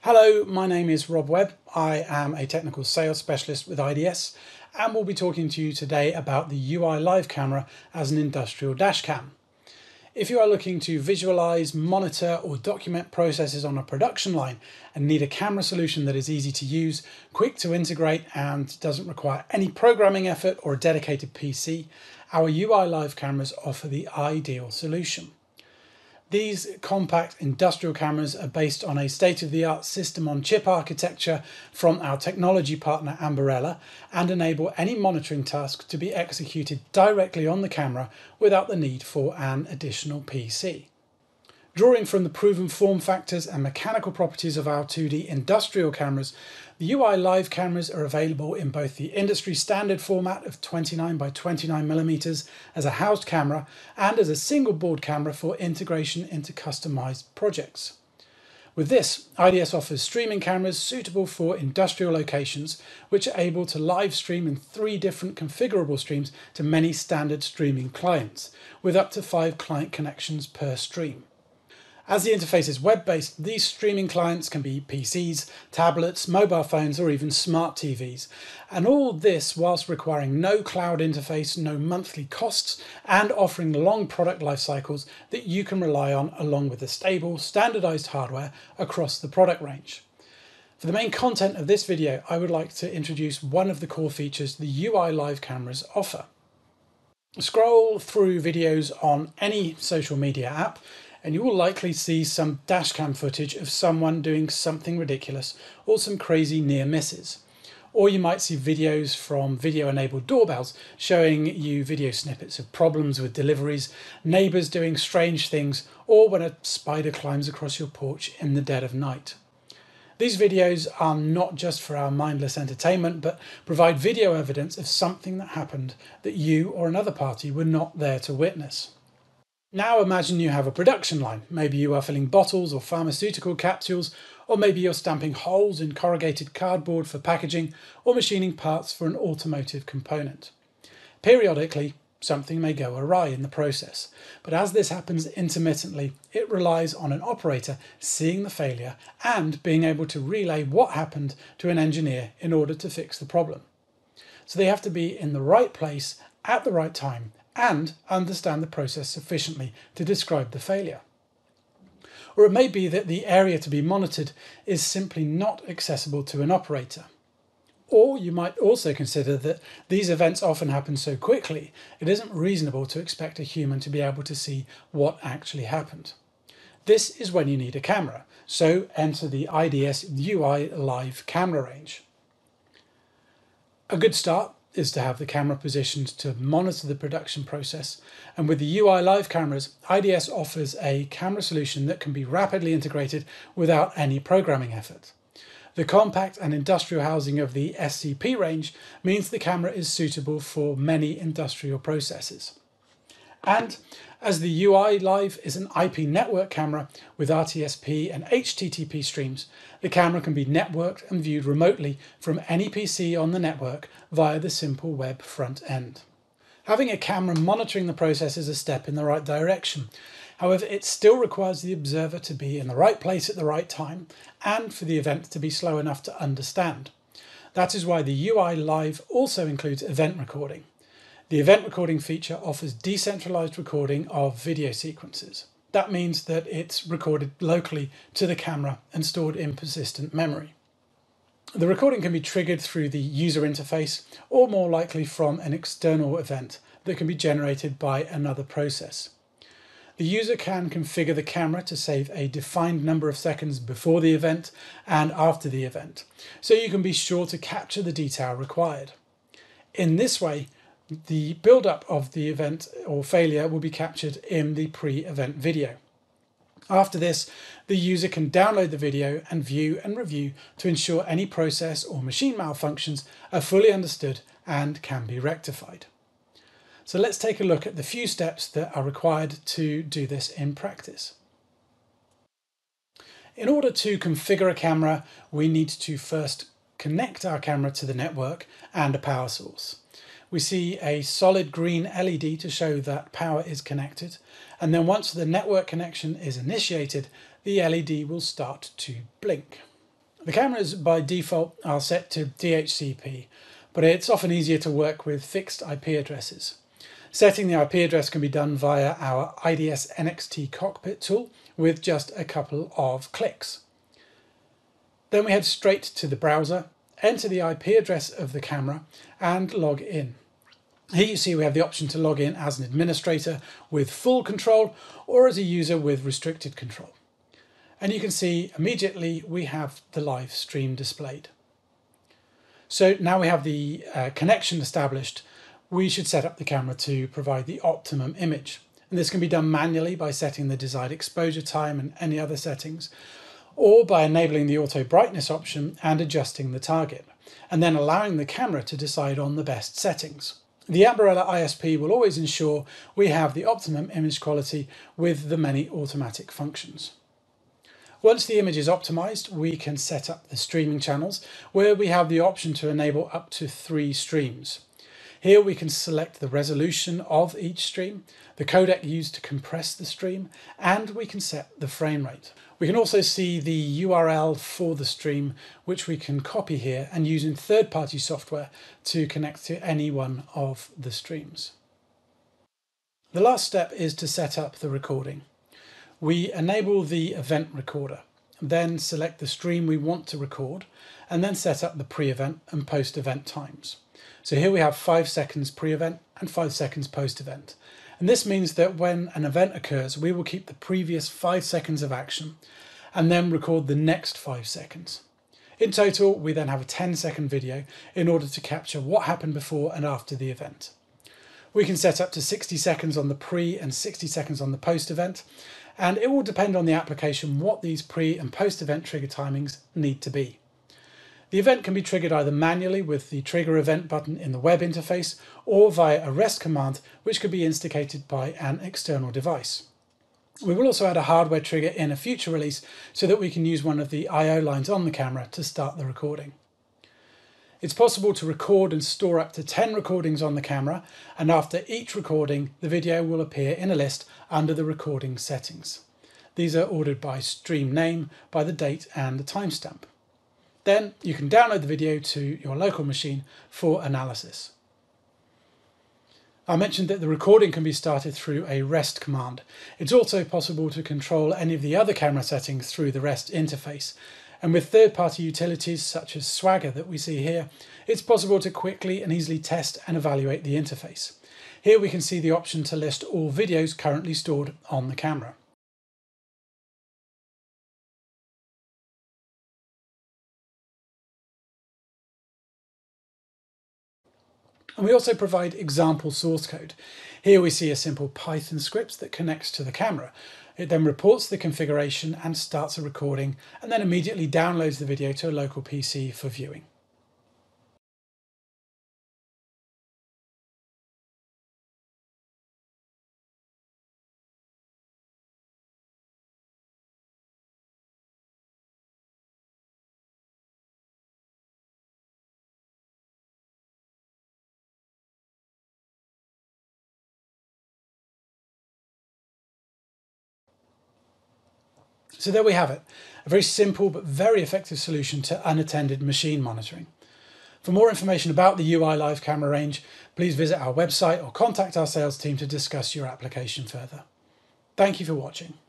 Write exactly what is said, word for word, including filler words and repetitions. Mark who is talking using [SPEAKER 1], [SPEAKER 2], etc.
[SPEAKER 1] Hello, my name is Rob Webb. I am a technical sales specialist with I D S, and we'll be talking to you today about the uEye live camera as an industrial dash cam. If you are looking to visualize, monitor or document processes on a production line and need a camera solution that is easy to use, quick to integrate and doesn't require any programming effort or a dedicated P C, our uEye live cameras offer the ideal solution. These compact industrial cameras are based on a state-of-the-art system-on-chip architecture from our technology partner Ambarella and enable any monitoring task to be executed directly on the camera without the need for an additional P C. Drawing from the proven form factors and mechanical properties of our two D industrial cameras, the uEye live cameras are available in both the industry standard format of twenty-nine by twenty-nine millimeters as a housed camera and as a single board camera for integration into customized projects. With this, I D S offers streaming cameras suitable for industrial locations, which are able to live stream in three different configurable streams to many standard streaming clients, with up to five client connections per stream. As the interface is web-based, these streaming clients can be P Cs, tablets, mobile phones or even smart T Vs. And all this whilst requiring no cloud interface, no monthly costs and offering long product life cycles that you can rely on along with the stable, standardized hardware across the product range. For the main content of this video, I would like to introduce one of the core features the uEye live cameras offer. Scroll through videos on any social media app and you will likely see some dashcam footage of someone doing something ridiculous or some crazy near misses. Or you might see videos from video-enabled doorbells showing you video snippets of problems with deliveries, neighbours doing strange things, or when a spider climbs across your porch in the dead of night. These videos are not just for our mindless entertainment, but provide video evidence of something that happened that you or another party were not there to witness. Now imagine you have a production line. Maybe you are filling bottles or pharmaceutical capsules, or maybe you're stamping holes in corrugated cardboard for packaging, or machining parts for an automotive component. Periodically, something may go awry in the process, but as this happens intermittently, it relies on an operator seeing the failure and being able to relay what happened to an engineer in order to fix the problem. So they have to be in the right place at the right time and understand the process sufficiently to describe the failure. Or it may be that the area to be monitored is simply not accessible to an operator. Or you might also consider that these events often happen so quickly, it isn't reasonable to expect a human to be able to see what actually happened. This is when you need a camera, so enter the I D S uEye live camera range. A good start is to have the camera positioned to monitor the production process, and with the uEye live cameras, I D S offers a camera solution that can be rapidly integrated without any programming effort. The compact and industrial housing of the S C P range means the camera is suitable for many industrial processes. And as the uEye Live is an I P network camera with R T S P and H T T P streams, the camera can be networked and viewed remotely from any P C on the network via the simple web front end. Having a camera monitoring the process is a step in the right direction. However, it still requires the observer to be in the right place at the right time and for the event to be slow enough to understand. That is why the uEye Live also includes event recording. The event recording feature offers decentralized recording of video sequences. That means that it's recorded locally to the camera and stored in persistent memory. The recording can be triggered through the user interface or more likely from an external event that can be generated by another process. The user can configure the camera to save a defined number of seconds before the event and after the event, so you can be sure to capture the detail required. In this way, the build-up of the event or failure will be captured in the pre-event video. After this, the user can download the video and view and review to ensure any process or machine malfunctions are fully understood and can be rectified. So let's take a look at the few steps that are required to do this in practice. In order to configure a camera, we need to first connect our camera to the network and a power source. We see a solid green L E D to show that power is connected, and then once the network connection is initiated, the L E D will start to blink. The cameras by default are set to D H C P, but it's often easier to work with fixed I P addresses. Setting the I P address can be done via our I D S N X T cockpit tool with just a couple of clicks. Then we head straight to the browser, enter the I P address of the camera and log in. Here you see we have the option to log in as an administrator with full control or as a user with restricted control. And you can see immediately we have the live stream displayed. So now we have the uh, connection established, we should set up the camera to provide the optimum image. And this can be done manually by setting the desired exposure time and any other settings, or by enabling the auto brightness option and adjusting the target, and then allowing the camera to decide on the best settings. The Umbrella I S P will always ensure we have the optimum image quality with the many automatic functions. Once the image is optimized, we can set up the streaming channels where we have the option to enable up to three streams. Here we can select the resolution of each stream, the codec used to compress the stream, and we can set the frame rate. We can also see the U R L for the stream, which we can copy here and use in third-party software to connect to any one of the streams. The last step is to set up the recording. We enable the event recorder, then select the stream we want to record, and then set up the pre-event and post-event times. So here we have five seconds pre-event and five seconds post-event. And this means that when an event occurs, we will keep the previous five seconds of action and then record the next five seconds. In total, we then have a ten second video in order to capture what happened before and after the event. We can set up to sixty seconds on the pre and sixty seconds on the post-event, and it will depend on the application what these pre and post-event trigger timings need to be. The event can be triggered either manually with the trigger event button in the web interface or via a REST command, which could be instigated by an external device. We will also add a hardware trigger in a future release so that we can use one of the I O lines on the camera to start the recording. It's possible to record and store up to ten recordings on the camera, and after each recording, the video will appear in a list under the recording settings. These are ordered by stream name, by the date and the timestamp. Then you can download the video to your local machine for analysis. I mentioned that the recording can be started through a REST command. It's also possible to control any of the other camera settings through the REST interface. And with third-party utilities such as Swagger that we see here, it's possible to quickly and easily test and evaluate the interface. Here we can see the option to list all videos currently stored on the camera. And we also provide example source code. Here we see a simple Python script that connects to the camera. It then reports the configuration and starts a recording, and then immediately downloads the video to a local P C for viewing. So there we have it, a very simple but very effective solution to unattended machine monitoring. For more information about the uEye live camera range, please visit our website or contact our sales team to discuss your application further. Thank you for watching.